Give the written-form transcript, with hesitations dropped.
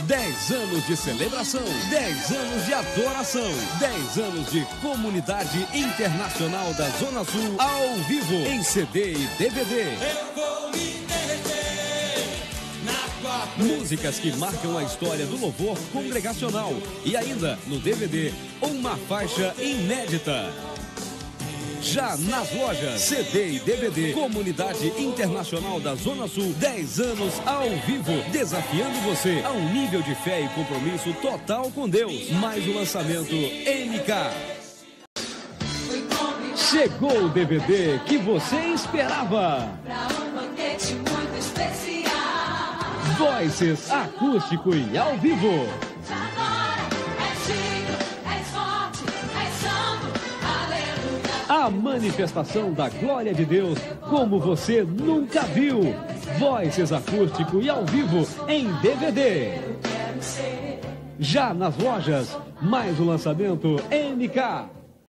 10 anos de celebração, 10 anos de adoração, 10 anos de comunidade internacional da Zona Sul ao vivo, em CD e DVD. Eu vou me derreter na tua Músicas que marcam a história do louvor congregacional. E ainda, no DVD, uma faixa inédita. Já nas lojas, CD e DVD, Comunidade Internacional da Zona Sul, 10 anos ao vivo, desafiando você a um nível de fé e compromisso total com Deus. Mais o lançamento MK. Chegou o DVD que você esperava. Voices acústico e ao vivo. A manifestação da glória de Deus como você nunca viu. Voices acústico e ao vivo em DVD. Já nas lojas, mais o lançamento MK.